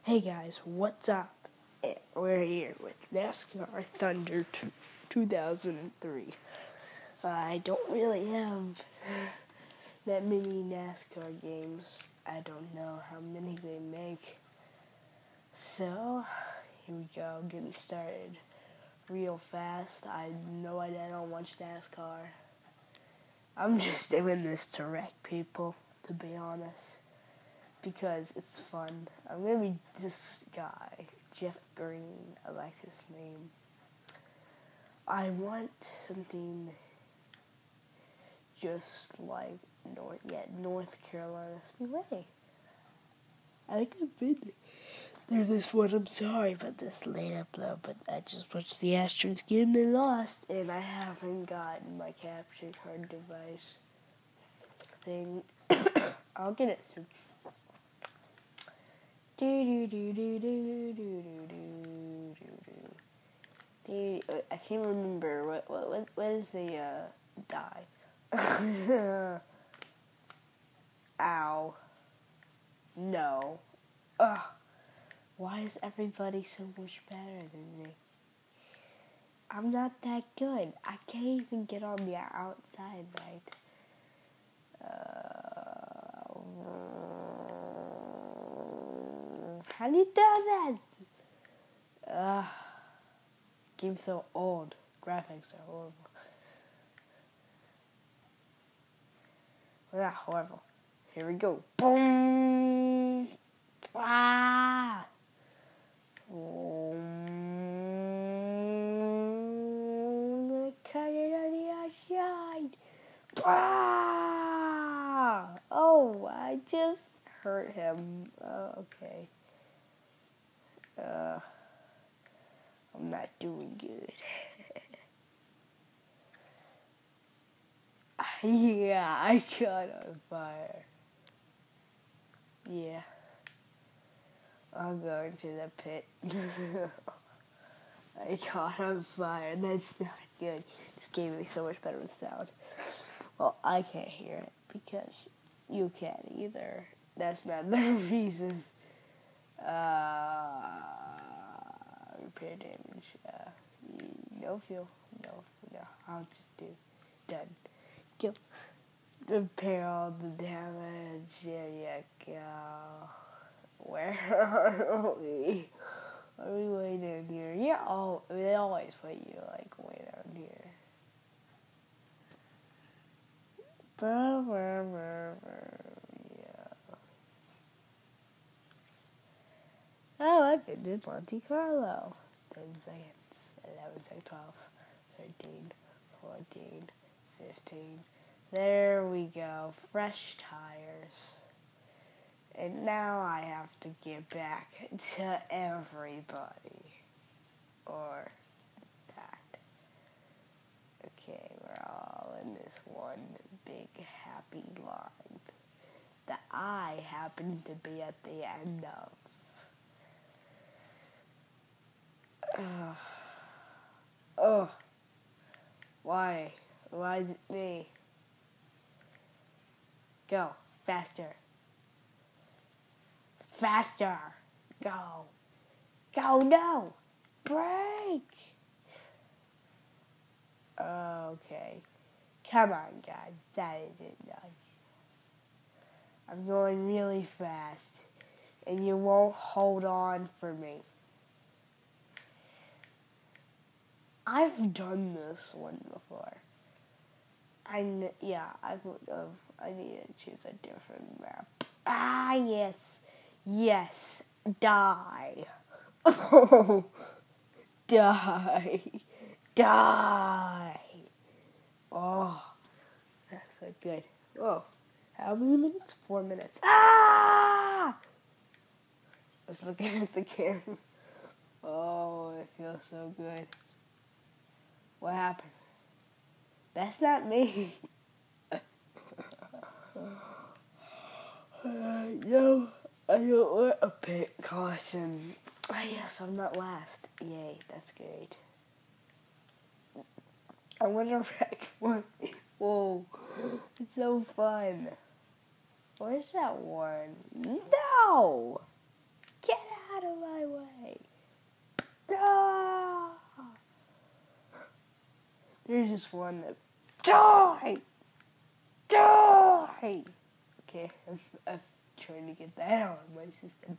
Hey guys, what's up? We're here with NASCAR Thunder 2003. I don't really have that many NASCAR games. I don't know how many they make. So, here we go, getting started real fast. I don't watch NASCAR. I'm just doing this to wreck people, to be honest. Because it's fun. I'm gonna be this guy, Jeff Green. I like his name. I want something just like North Carolina Speedway. I think I've been through this one. I'm sorry about this late upload, but I just watched the Astros game. They lost, and I haven't gotten my capture card device thing. I'll get it soon. I can't remember what is the die. Ow. No. Ugh. Why is everybody so much better than me? I'm not that good. I can't even get on the outside right. How do you do that? Game's so old. Graphics are horrible. Well, not horrible. Here we go. Boom! Ah! I'm gonna cut it on the outside. Ah! Oh, I just hurt him. Okay. I'm not doing good. Yeah, I caught on fire. Yeah. I'm going to the pit. I caught on fire. That's not good. This game is so much better with sound. Well, I can't hear it because you can't either. That's not the reason. Repair damage. No fuel. No. I'll just do. Done. Kill. Repair all the damage. There you go. Where are we? Are we way down here? Yeah. Oh, they always put you like way down here. Yeah. Oh, I've been in Monte Carlo. 10 seconds. 11 seconds. 12, 13, 14, 15. There we go. Fresh tires. And now I have to get back to everybody. Or that. Okay, we're all in this one big happy line that I happen to be at the end of. Why? Why is it me? Go. Faster. Faster. Go. Go, no. Break. Okay. Come on, guys. That isn't nice. I'm going really fast, and you won't hold on for me. I've done this one before. I need to choose a different map. Ah, yes. Yes. Die. Oh. Die. Die. Oh. That's so good. Oh. How many minutes? 4 minutes. Ah! I was looking at the camera. Oh, it feels so good. What happened? That's not me. No, I don't want a pit caution. Yes, I'm not last. Yay, that's great. I want to wreck one. Whoa, it's so fun. Where's that one? No! Get out of Here's just one that die. Okay, I'm trying to get that out of my system.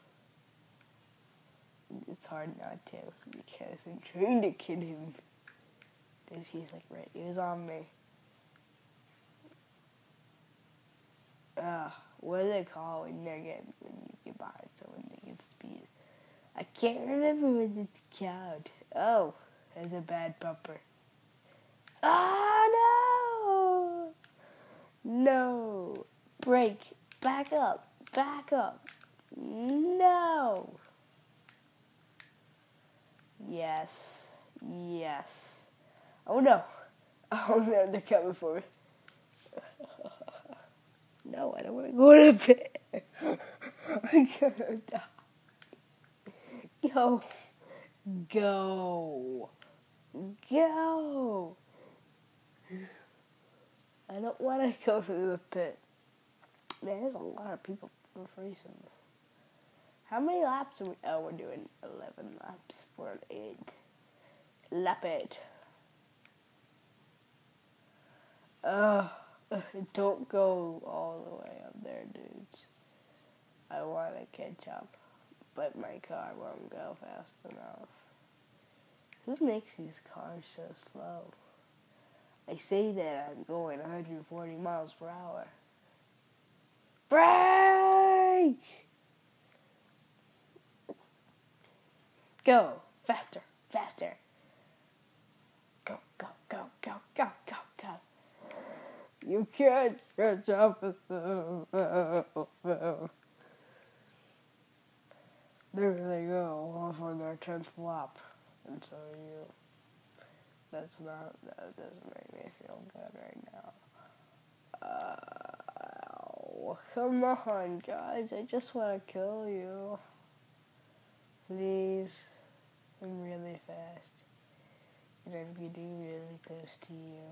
It's hard not to because I'm trying to kid him. He's like right, he was on me. What do they call when you get behind someone that gets speed? I can't remember what it's called. Oh, that's a bad bumper. Oh no! No! Brake! Back up! Back up! No! Yes. Yes. Oh no! Oh no, they're coming for me. No, I don't want to go to bed. I'm gonna die. Go. Go. Go. I don't want to go to the pit. Man, there's a lot of people racing. How many laps are we? Oh, we're doing 11 laps for an 8. Lap 8. Don't go all the way up there, dudes. I want to catch up, but my car won't go fast enough. Who makes these cars so slow? I say that I'm going 140 miles per hour. Brake! Go! Faster! Faster! Go, go, go, go, go, go, go. You can't catch up with them. There they go, off on their 10th lap. And so you... that doesn't make me feel good right now. Come on, guys. I just want to kill you. Please. I'm really fast. And I'm getting really close to you.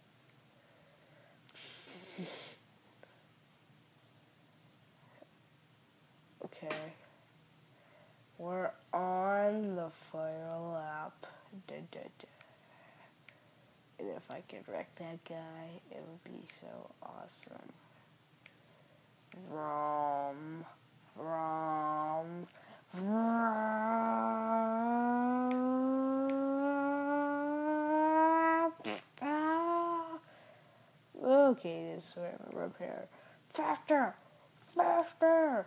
Okay. We're on the final lap. And if I could wreck that guy, it would be so awesome. Vroom. Vroom. Okay, this is where I'm repair. Faster! Faster!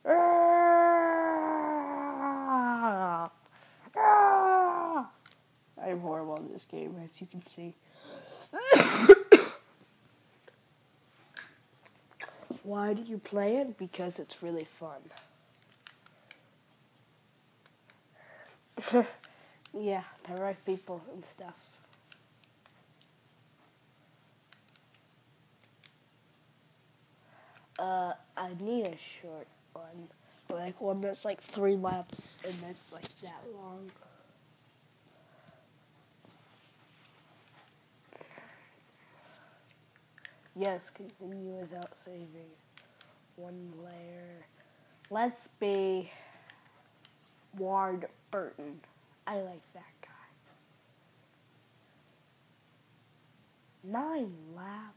I'm horrible in this game, as you can see. Why do you play it? Because it's really fun. Yeah, the right people and stuff. I need a short one. Like one that's like 3 laps and that's like that long. Yes, continue without saving. One layer. Let's be Ward Burton. I like that guy. 9 laps.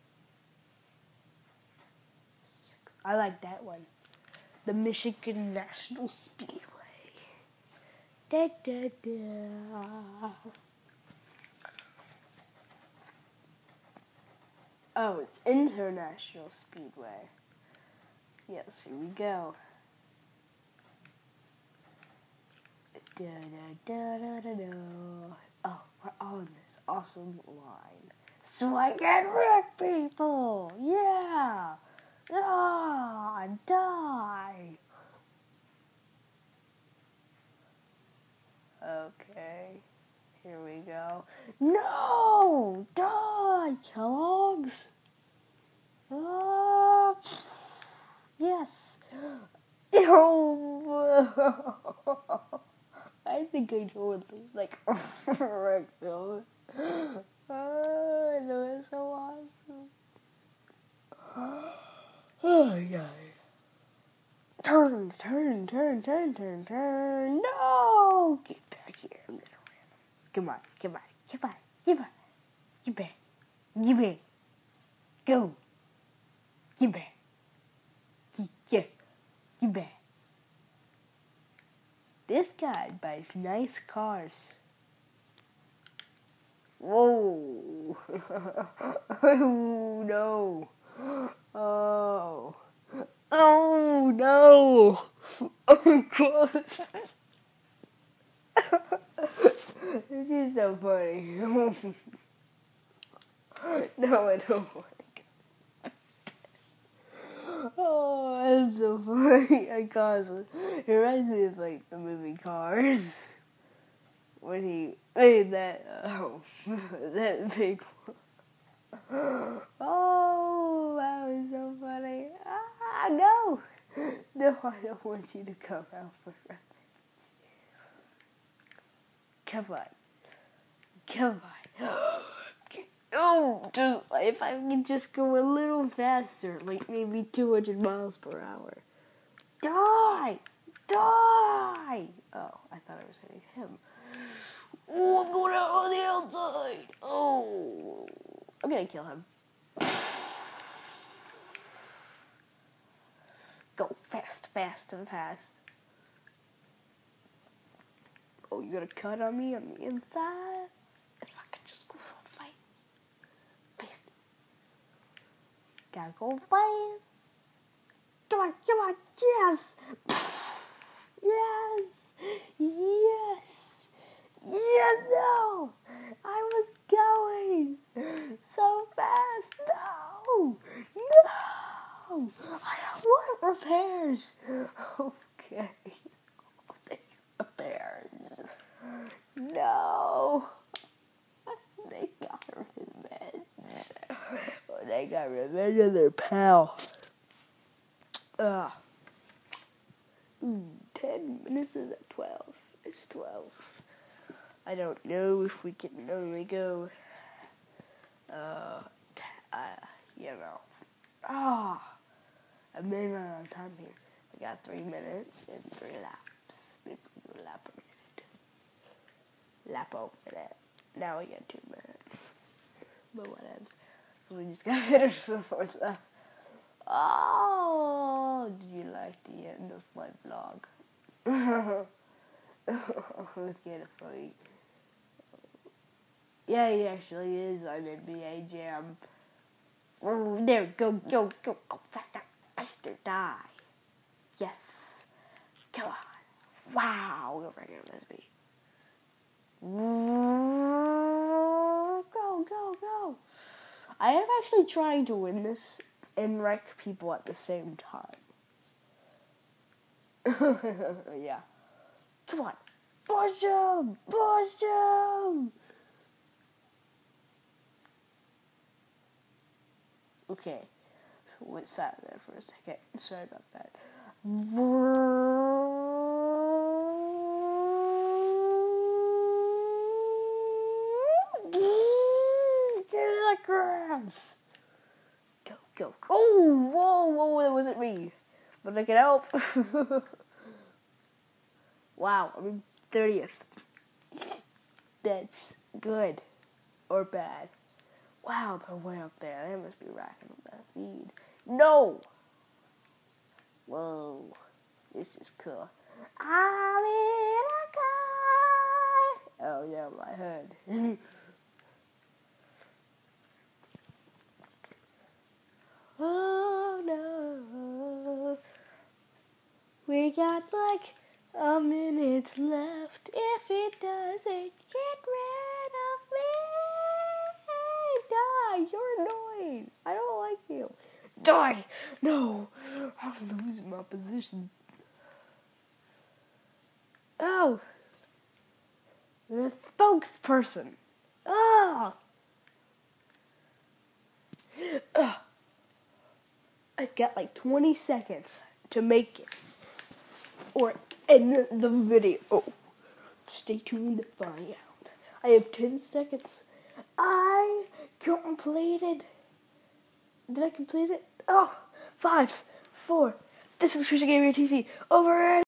I like that one. The Michigan National Speedway. Da, da, da. Oh, it's International Speedway. Yes, here we go. Da, da, da, da, da, da. Oh, we're on this awesome line. So I can wreck people! Yeah! Ah, die! Okay, here we go. No! Die, Kellogg's! Oh, yes! I think I totally, like, wrecked those. Oh, that was so awesome. Oh, my God. Turn, turn, turn, turn, turn, turn. No! Get back here. I'm gonna ram him. Come on, come on, come on, come on. Get back. Get back. Go. Get back. Get back. This guy buys nice cars. Whoa. Oh, no. Oh. Oh, no. Oh, gosh. This is so funny. No, I don't like it. Oh, that's so funny. Gosh, it reminds me of like the movie Cars. When he made that, that big one. Oh, that was so funny. Ah, no. No, I don't want you to come out for refuge. Come on. Come on. Oh, just, if I can just go a little faster, like maybe 200 miles per hour. Die! Die! Oh, I thought I was hitting him. Oh, I'm going out on the outside. Oh, I'm gonna kill him. Go fast, fast, and fast. Oh, you got a cut on me on the inside? If I could just go so fast. Fast. Gotta go fast. Come on, come on, yes! Yes! Yes! Yes, no! I was going so fast. No! No! I don't want repairs. Okay. I'll take repairs. No! They got revenge. They got revenge on their pal. 10 minutes is at 12. It's 12. I don't know if we can only go, you know. I'm running out of time here. I got 3 minutes and 3 laps. Maybe we'll do a lap a minute. Lap over minute. Now we got 2 minutes. But whatevs. We just gotta finish the 4th lap. Oh, did you like the end of my vlog? It was kind of funny. Yeah, he actually is on NBA Jam. Oh, there, go, faster, faster, die. Yes. Come on. Wow, go right here, let's be. Go. I am actually trying to win this and wreck people at the same time. Yeah. Come on. Push him! Okay. So went silent there for a second. Sorry about that. Get in the grass! Go. Oh, whoa, that wasn't me. But I can help. Wow, I'm in 30th. That's good. Or bad. Wow, they're way up there. They must be racking up that speed. No! Whoa. This is cool. I'm in a car! Oh, yeah, my head. Oh, no. We got like a minute left. If it doesn't get rid of me, die. You're annoying. I don't like you. Die. No. I'm losing my position. Oh. The spokesperson. Oh. I've got like 20 seconds to make it. Or end the video. Stay tuned to find out. I have 10 seconds. I completed. Did I complete it? 5, 4. This is Christian Gamer TV. Over.